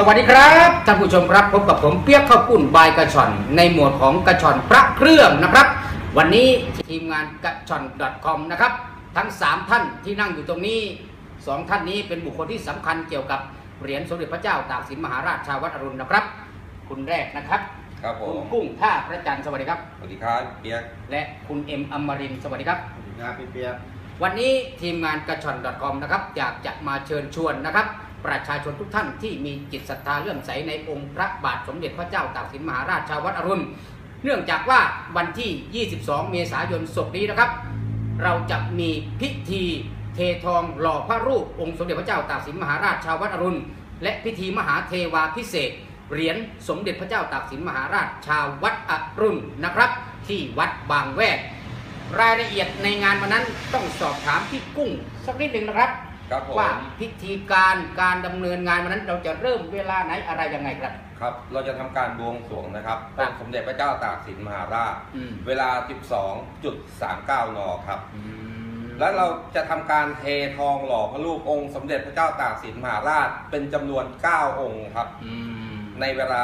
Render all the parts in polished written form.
วัสดีครับท่านผู้ชมครับพบกับผมเปียกข้าวปุ้นบายกระชอนในหมวดของกระชอนพระเครื่องนะครับวันนี้ทีมงานกระชอน .com นะครับทั้ง3ท่านที่นั่งอยู่ตรงนี้2ท่านนี้เป็นบุคคลที่สำคัญเกี่ยวกับเหรียญสมเด็จพระเจ้าตากสินมหาราชชาววัดอรุณนะครับคุณแรกนะครับครับผมคุณกุ้งท่าพระจันทร์สวัสดีครับสวัสดีครับเปียกและคุณเอ็มอมรินทร์สวัสดีครับสวัสดีครับพี่เปียกวันนี้ทีมงานกระชอน .com นะครับอยากจะมาเชิญชวนนะครับประชาชนทุกท่านที่มีจิตศรัทธาเลื่อมใสในองค์พระบาทสมเด็จพระเจ้าตากสินมหาราชชาววัดอรุณเนื่องจากว่าวันที่22 เมษายนศกนี้นะครับเราจะมีพิธีเททองหล่อพระรูปองค์สมเด็จพระเจ้าตากสินมหาราชชาววัดอรุณและพิธีมหาเทวาพิเศษเหรียญสมเด็จพระเจ้าตากสินมหาราชชาววัดอรุณนะครับที่วัดบางแวกรายละเอียดในงานวันนั้นต้องสอบถามพี่กุ้งสักนิดหนึ่งนะครับว่าพิธีการดำเนินงานวันนั้นเราจะเริ่มเวลาไหนอะไรยังไงครับครับเราจะทำการบวงสรวงนะครับองค์สมเด็จพระเจ้าตากสินมหาราชเวลา 12.39 น.ครับแล้วเราจะทำการเททองหล่อพระรูปองค์สมเด็จพระเจ้าตากสินมหาราชเป็นจำนวน9องค์ครับในเวลา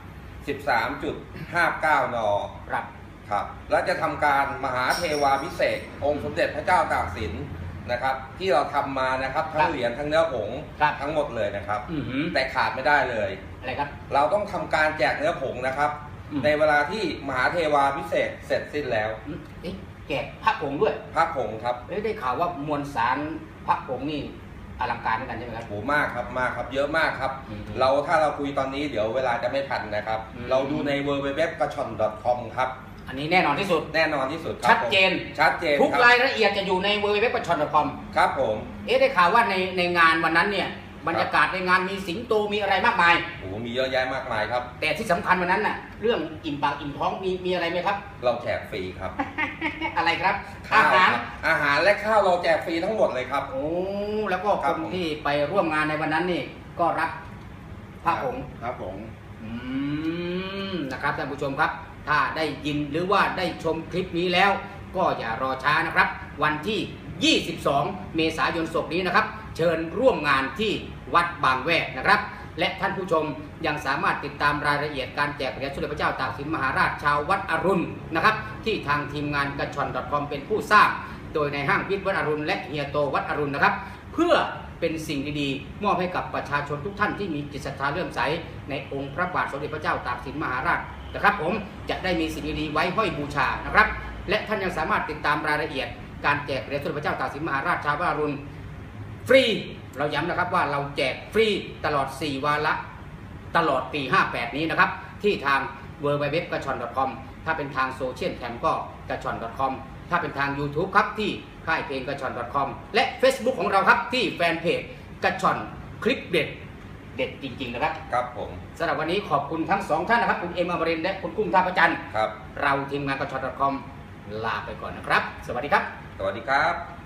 13.59 น.ครับและจะทำการมหาเทวาพิเศษองค์สมเด็จพระเจ้าตากสินนะครับที่เราทำมานะครับทั้งเหรียญทั้งเนื้อผงทั้งหมดเลยนะครับแต่ขาดไม่ได้เลยอะไรครับเราต้องทำการแจกเนื้อผงนะครับในเวลาที่มหาเทวาพิเศษเสร็จสิ้นแล้วแจกพระผงด้วยพระผงครับได้ข่าวว่ามวลสารพระผงนี่อลังการเหมือนกันใช่ไหมครับโหมากครับมากครับเยอะมากครับถ้าเราคุยตอนนี้เดี๋ยวเวลาจะไม่ทันนะครับเราดูใน www.gachon.com ครับอันนี้แน่นอนที่สุดแน่นอนที่สุดชัดเจนทุกรายละเอียดจะอยู่ใน www.gachon.com ครับผมได้ข่าวว่าในงานวันนั้นเนี่ยบรรยากาศในงานมีสิงโตมีอะไรมากมายโอ้มีเยอะแยะมากมายครับแต่ที่สำคัญวันนั้นน่ะเรื่องอิ่มปากอิ่มท้องมีอะไรไหมครับเราแจกฟรีครับอะไรครับอาหารและข้าวเราแจกฟรีทั้งหมดเลยครับโอ้แล้วก็คนที่ไปร่วมงานในวันนั้นนี่ก็รับพระผงครับผมนะครับท่านผู้ชมครับถ้าได้ยินหรือว่าได้ชมคลิปนี้แล้วก็อย่ารอช้านะครับวันที่22 เมษายนศกนี้นะครับเชิญร่วมงานที่วัดบางแวกนะครับและท่านผู้ชมยังสามารถติดตามรายละเอียดการแจกเหรียญสมเด็จพระเจ้าตากสินมหาราชชาววัดอรุณนะครับที่ทางทีมงานกระชอน .com เป็นผู้สร้างโดยในห้างพิษวัดอรุณและเฮียโตวัดอรุณนะครับเพื่อเป็นสิ่งดีๆมอบให้กับประชาชนทุกท่านที่มีจิตศรัทธาเลื่อมใสในองค์พระบาทสมเด็จพระเจ้าตากสินมหาราชนะครับผมจะได้มีสิ่งดีๆไว้ห้อยบูชานะครับและท่านยังสามารถติดตามรายละเอียดการแจกเหรียญสมเด็จพระเจ้าตากสินมหาราชชาววัดอรุณฟรีเราย้ำนะครับว่าเราแจกฟรีตลอด4วาระตลอดปี58นี้นะครับที่ทาง www.gachon.com ถ้าเป็นทางโซเชียลแคมก็กระชอน .com ถ้าเป็นทาง YouTube ครับที่ค่ายเพลงกระชอน .com และ Facebook ของเราครับที่แฟนเพจกระชอนคลิปเด็ดจริงๆนะครับครับผมสำหรับวันนี้ขอบคุณทั้ง2ท่านนะครับคุณเอ็มอมรินทร์และคุณกุ้งท่าพระจันทร์ครับเราทีมงานกระชอน .com ลาไปก่อนนะครับสวัสดีครับสวัสดีครับ